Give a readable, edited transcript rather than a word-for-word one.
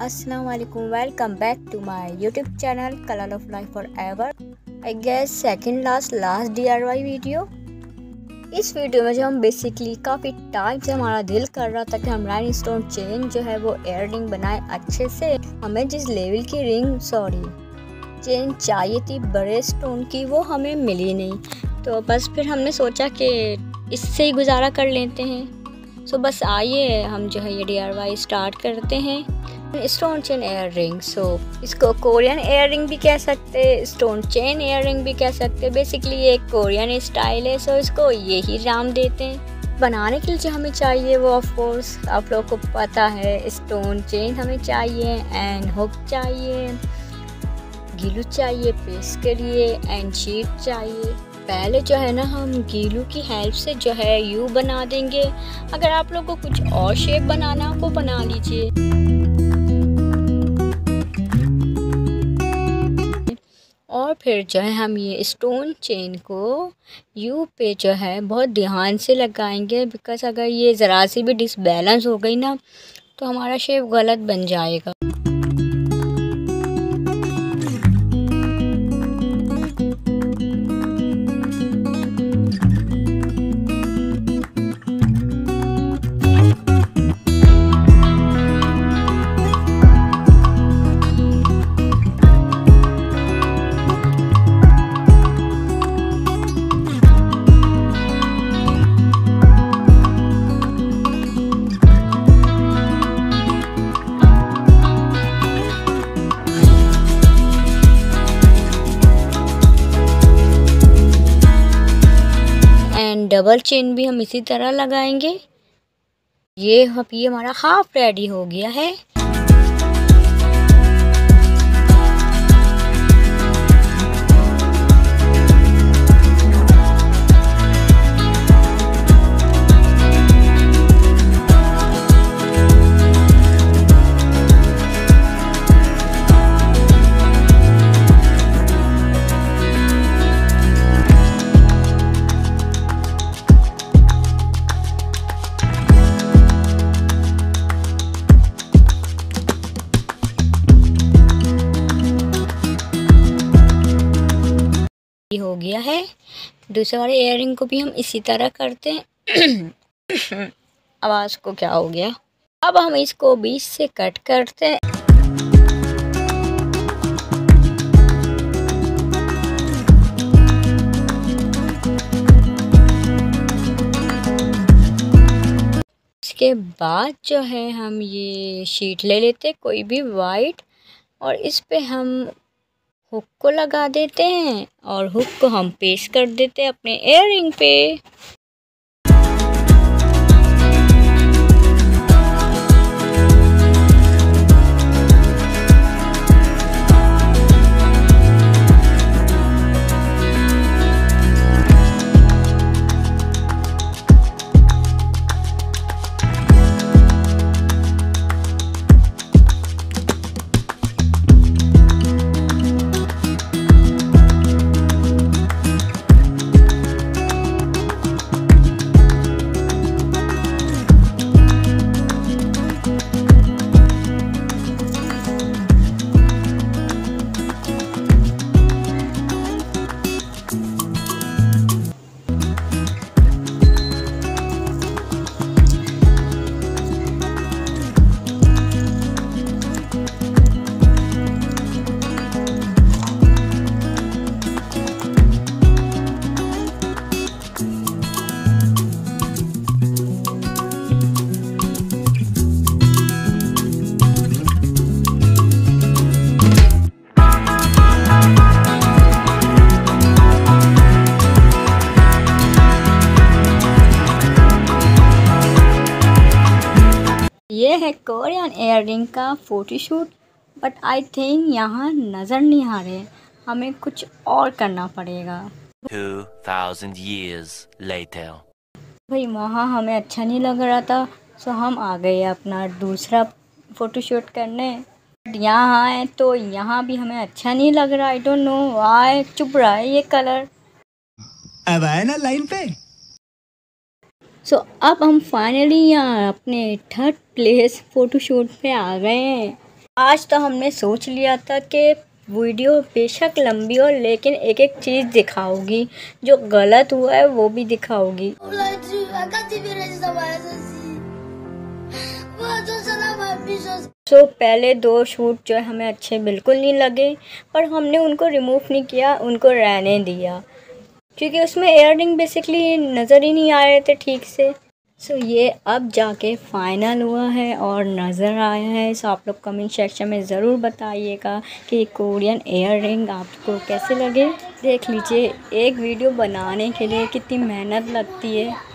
अस्सलाम वालेकुम, welcome back to my YouTube channel colour of life for ever. I guess second last DIY video. इस video में जो हम बेसिकली काफ़ी टाइम से हमारा दिल कर रहा था कि हम राइनस्टोन चेन जो है वो एयर रिंग बनाए अच्छे से। हमें जिस लेवल की चेन चाहिए थी बड़े स्टोन की, वो हमें मिली नहीं। तो बस फिर हमने सोचा कि इससे ही गुजारा कर लेते हैं। सो बस आइए हम जो है ये DIY स्टार्ट करते हैं। स्टोन चेन एयर रिंग, इसको कोरियन एयर रिंग भी कह सकते, स्टोन चेन एयर रिंग भी कह सकते। बेसिकली ये एक कोरियन स्टाइल है, सो इसको यही नाम देते हैं। बनाने के लिए जो हमें चाहिए वो ऑफ कोर्स आप लोगों को पता है, स्टोन चेन हमें चाहिए एंड हुक चाहिए, गीलू चाहिए पेस्ट के लिए एंड शीट चाहिए। पहले जो है ना हम गीलू की हेल्प से जो है यू बना देंगे। अगर आप लोग को कुछ और शेप बनाना हो वो बना लीजिए। और फिर जो है हम ये स्टोन चेन को यू पे जो है बहुत ध्यान से लगाएंगे, बिकॉज अगर ये ज़रा सी भी डिसबैलेंस हो गई ना तो हमारा शेप गलत बन जाएगा। डबल चेन भी हम इसी तरह लगाएंगे। ये हमारा हाफ रेडी हो गया है। हो गया है। दूसरे वाले इयररिंग को भी हम इसी तरह करते हैं। आवाज़ को क्या हो गया। अब हम इसको बीच से कट करते हैं। इसके बाद जो है हम ये शीट ले लेते हैं कोई भी वाइट, और इस पे हम हुक को लगा देते हैं और हुक को हम पेस्ट कर देते हैं अपने इयररिंग पे। ये है कोरियन इयररिंग का फोटोशूट, बट आई थिंक यहाँ नज़र नहीं आ रहे, हमें कुछ और करना पड़ेगा। 2000 years later। भाई वहाँ हमें अच्छा नहीं लग रहा था, सो हम आ गए अपना दूसरा फ़ोटोशूट करने। यहाँ आए तो यहाँ भी हमें अच्छा नहीं लग रहा। आई डोंट नो व्हाई चुभ रहा है ये कलर। अब आए ना लाइन पे। सो अब हम फाइनली यहाँ अपने थर्ड प्लेस फ़ोटोशूट पे आ गए हैं। आज तो हमने सोच लिया था कि वीडियो बेशक लंबी हो लेकिन एक एक चीज़ दिखाओगी, जो गलत हुआ है वो भी दिखाओगी। पहले 2 शूट जो है हमें अच्छे बिल्कुल नहीं लगे और हमने उनको रिमूव नहीं किया, उनको रहने दिया क्योंकि उसमें इयररिंग बेसिकली नज़र ही नहीं आ रहे थे ठीक से। ये अब जाके फाइनल हुआ है और नज़र आया है। आप लोग कमेंट सेक्शन में ज़रूर बताइएगा कि कोरियन इयररिंग आपको कैसे लगे। देख लीजिए, एक वीडियो बनाने के लिए कितनी मेहनत लगती है।